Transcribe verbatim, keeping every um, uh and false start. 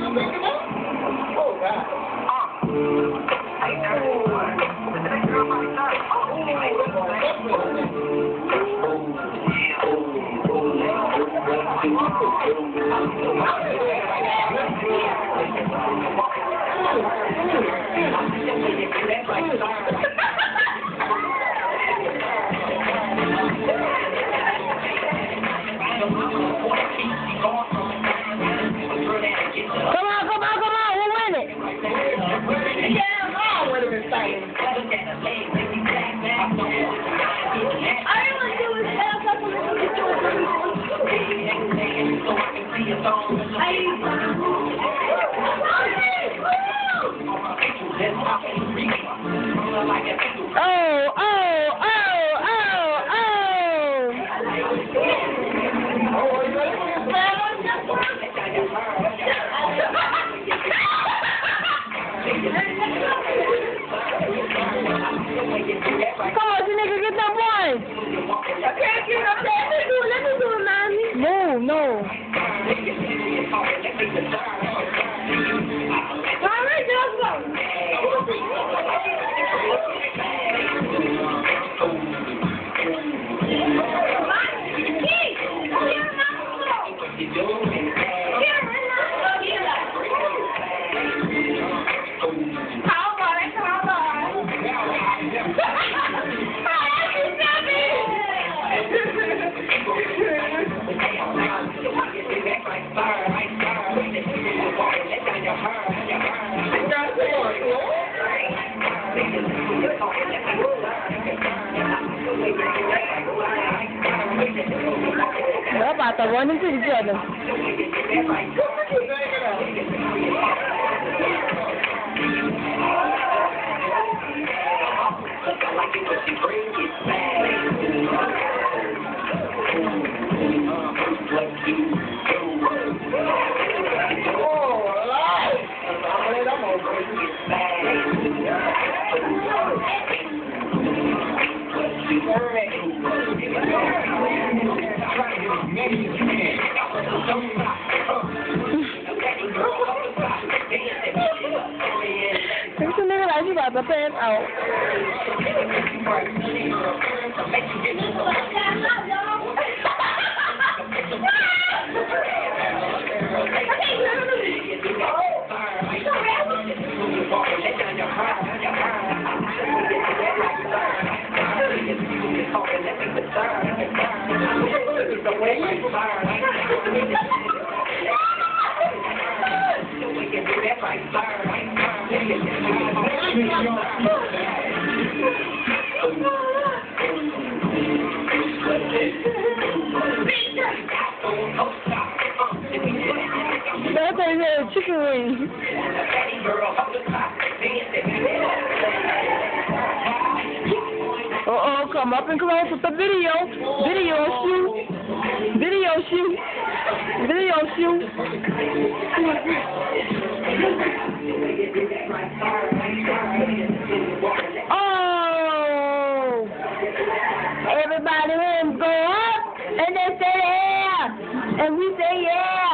Oh, God. Come on, come on, come on, we'll win it. Yeah, I'm on with him and saying. All I want to do is set up a little bit of Oh, oh, oh, oh, oh. Come on, you nigga, get that one. I can't get up there. Let me do it. Let me do it, mommy. No, no. All right, let's go. They're about to run into each other. There's a nigga like you about to pan out. That thing had chicken wings. Uh oh, come up and close with the video. Video shoot. Video shoot. Video shoot. Oh! Everybody hands go up and they say yeah. And we say yeah.